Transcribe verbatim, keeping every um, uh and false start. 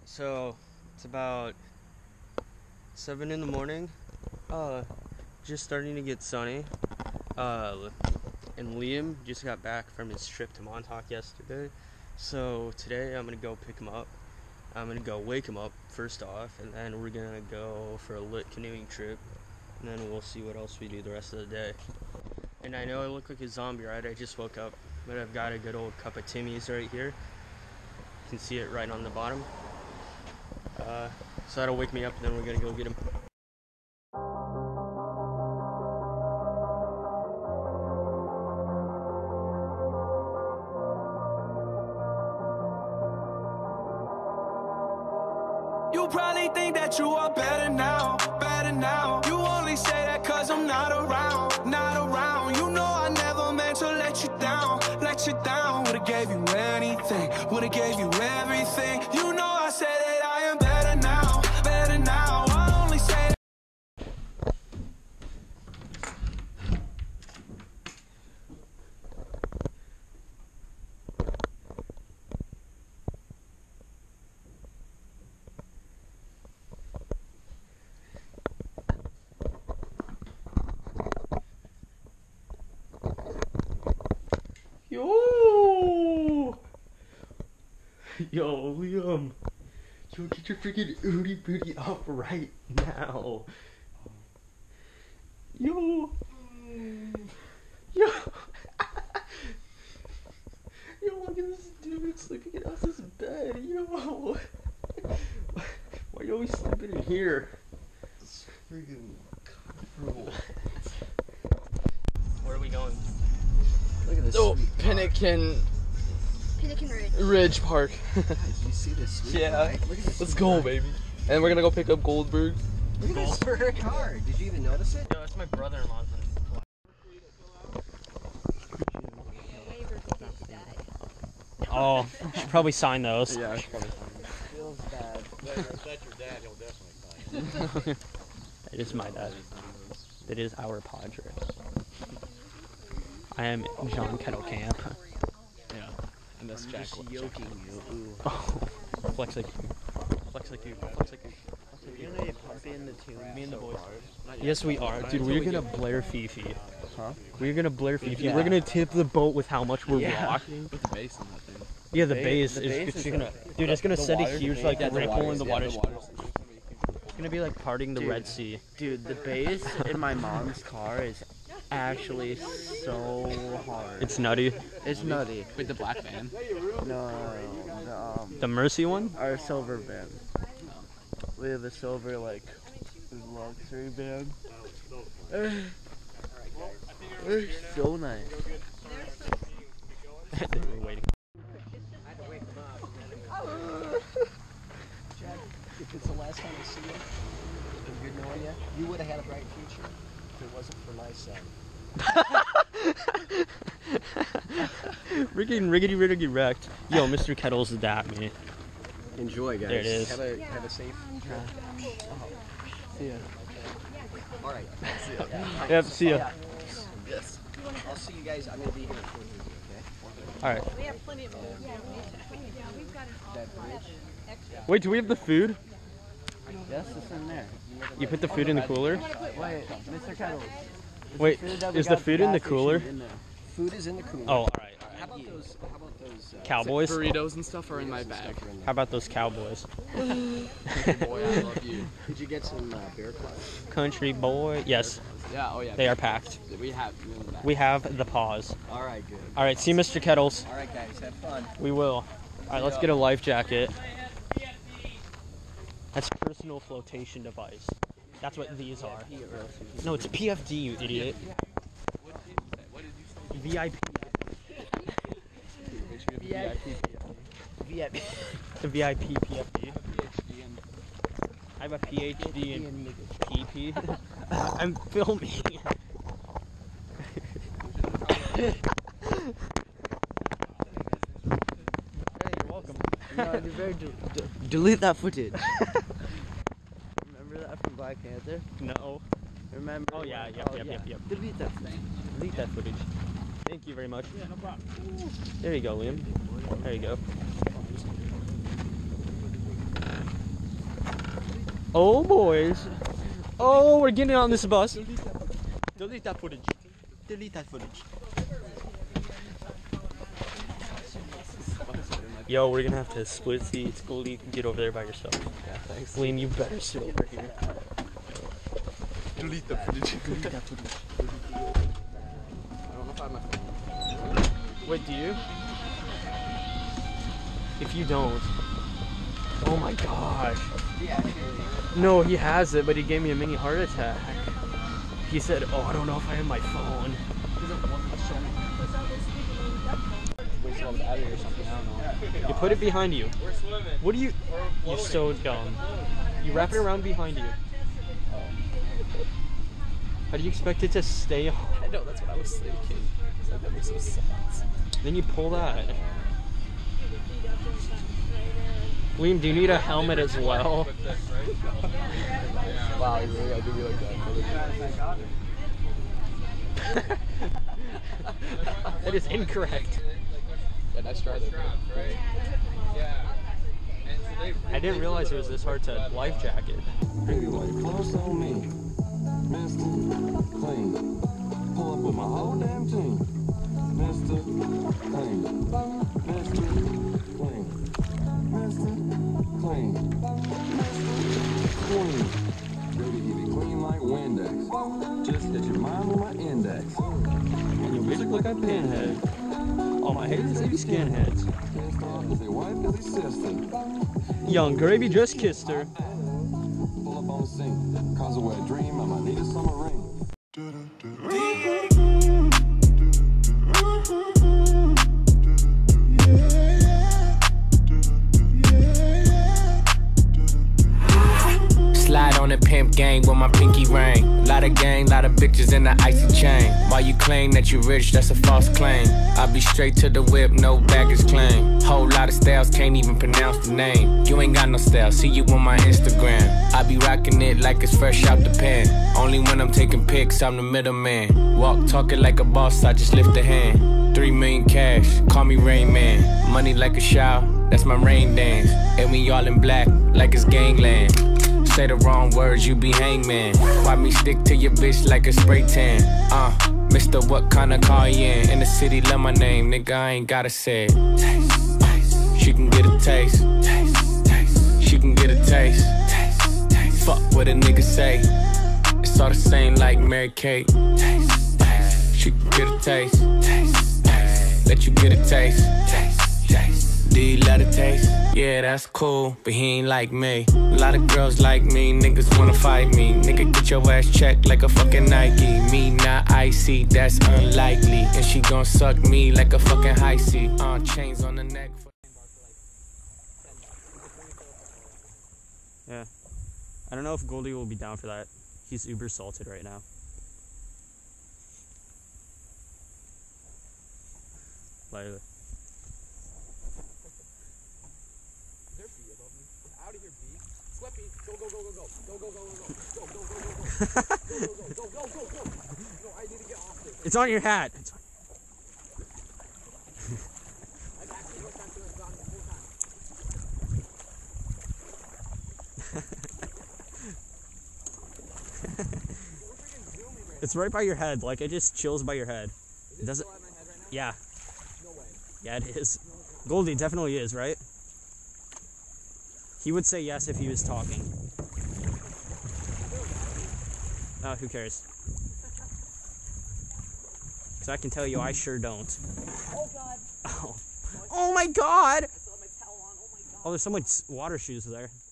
So it's about seven in the morning. Uh, just starting to get sunny. Uh, and Liam just got back from his trip to Montauk yesterday. So today I'm gonna go pick him up. I'm gonna go wake him up first off, and then we're gonna go for a lit canoeing trip, and then we'll see what else we do the rest of the day. And I know I look like a zombie, right? I just woke up, but I've got a good old cup of Timmy's right here. You can see it right on the bottom. Uh, so that'll wake me up, and then we're gonna go get him. You probably think that you are better now, better now. You only say that cause I'm not around, not around. You know I never meant to let you down, let you down. Would've gave you anything, would've gave you everything. You know I said that I am better now, better now. I only say Yo! Yo, Liam! Yo, get your freaking ooty booty up right now! Yo! Yo! Yo, look at this dude sleeping in Elsa's bed! Yo! Why are you always sleeping in here? It's freaking comfortable. Where are we going? Look at this. Oh, sweet park. Pinnakin Pinnakin Ridge. Ridge Park. Guys, do you see this? Sweet Yeah. park? Look at this. Let's sweet go, park. baby. And we're gonna go pick up Goldberg. Look at this sweet car. Did you even notice it? Yo, that's my brother-in-law's. Oh, should probably sign those. Yeah, I should probably Feels bad. If that's your dad, he'll definitely sign it. It is my dad. It is our Padre. I am John Kettlecamp. Yeah. And that's I'm Jack. just yoking you. Ooh. Oh, flex like you. Flex like you. Flex like you. You're gonna pump in the tune. Me and the boys. Yes, we are. Dude, we're gonna Blair Fifi. Huh? We're gonna Blair Fifi. Yeah. We're gonna tip the boat with how much we're Yeah. walking. With the bass on that thing. Yeah, the Ba- bass the is bass it's is gonna, the- dude, it's gonna the set a water- huge like yeah, the ripple in the yeah, water. the water. It's gonna be like parting the Dude. Red Sea. Dude, the bass in my mom's car is actually so hard. It's nutty. It's nutty. Wait, the black van? No, the, um, The Mercy one? our silver van. We have a silver, like, luxury van. They're so nice. They were waiting. If it's the last time I see you, and you're knowing you, you would have had a bright future if it wasn't for my son. Rigging, riggedy, riggedy, wrecked. Yo, Mister Kettles, that me. Enjoy, guys. There it is. Have a have a safe. See ya. All right. See ya. Yep, see ya. Yes. I'll see you guys. I'm gonna be here at four thirty. Okay. All right. We have plenty of food. Yeah, we've got an That bridge. Wait, do we have the food? Yes, it's in there. You put the food in the cooler? Wait, Mister Kettles. Wait, that we is the got food in the gas cooler? station in there. Food is in the cooler. Oh, all right. How about those? How about those? Uh, Cowboys? Burritos and stuff are in my bag. stuff are in there? How about those cowboys? Boy, I love you. Did you get some uh, bear claws? Country boy. Yes, Yeah, oh yeah. they are packed. We have. We in the bag. We have the paws. All right, good. All right, see Mister Kettles. All right, guys, have fun. We will. All right, let's get a life jacket. That's personal flotation device. That's what these are. No, it's P F D, you idiot. V I P. V I P. V I P. The V I P P F D. I have a P H D in P P. I'm filming. Hey, you're welcome. No, you're very de- de- delete that footage. Remember that from Black Panther? No. Remember? Oh yeah, when- yep, oh, yep, yeah. yep, yep. Delete that footage. Delete that footage. Thank you very much. Yeah, no problem. There you go, Liam. There you go. Oh, boys. Oh, we're getting on this bus. Delete that footage. Delete that footage. Yo, we're gonna have to split seats. Goldie, you can get over there by yourself. Yeah, thanks. Liam, you better sit over here. Delete the footage. Delete that footage. I don't know if I have my phone. Wait, do you? If you don't. Oh my gosh. No, he has it, but he gave me a mini heart attack. He said, oh, I don't know if I have my phone. Wasted all the battery or something, I don't know. You put it behind you. We're swimming. What do you... You're so dumb. You wrap it around behind you. How do you expect it to stay on? I know, that's what I was thinking. It's like, that makes no sense. Then you pull that. Liam, do you need a helmet as well? Wow, you really gotta do me like that. That is incorrect. Yeah, nice try there. I didn't realize it was this hard to life jacket. Baby, like close on me. Mister Clean. Pull up with my whole damn team. Mister Clean. Mister Clean. Mister Clean. Mister Clean. Baby, he be clean like Windex. Just hit your mind with my index. And your bitch look like Pinhead. Oh, my haters, they be skinheads. Can't stop cause they wife cause they sister. Young Gravy just kissed her. Pull up on the scene. Cause of a dream, I might need a summer ring. Slide on the pimp gang with my pinky ring. Lot of gang, lot of bitches in the icy chain. While you claim that you rich, that's a false claim. I be straight to the whip, no baggage claim. Whole lot of styles, can't even pronounce the name. You ain't got no style, see you on my Instagram. I be rocking it like it's fresh out the pen. Only when I'm taking pics, I'm the middleman. Walk talking like a boss, I just lift a hand. Three million cash, call me Rain Man. Money like a shower, that's my rain dance. And we all in black, like it's gangland. Say the wrong words, you be hangman. Why me stick to your bitch like a spray tan? Uh, Mister What kind of car you in? In the city, love my name, nigga, I ain't gotta say it. Taste, taste. She can get a taste. Taste, taste. She can get a taste. Taste, taste. Fuck what a nigga say. It's all the same like Mary Kate. Taste, taste. She can get a taste. Taste, taste. Let you get a taste. Taste, taste. Do you love the taste? Yeah, that's cool, but he ain't like me. A lot of girls like me, niggas wanna fight me. Nigga, get your ass checked like a fucking Nike. Me not icy, that's unlikely. And she gon' suck me like a fucking high C. Uh, chains on the neck. Yeah. I don't know if Goldie will be down for that. He's uber salted right now. Lila. Go, go, go, go, go. Go, go, go, go, go. Go, go, go, go, go. Go, go, go, go, go, go. No, I need to get off this. It's on your hat. It's on... I've actually no time to have gone the whole time. It's right by your head. Like, it just chills by your head. Is it doesn't... still at my head right now? Yeah. No way. Yeah, it is. Goldie definitely is, right? He would say yes if he was talking. Oh, who cares? Because I can tell you, I sure don't. Oh, God. Oh, oh my God! I still have my towel on. Oh, my God. Oh, there's someone's water shoes there.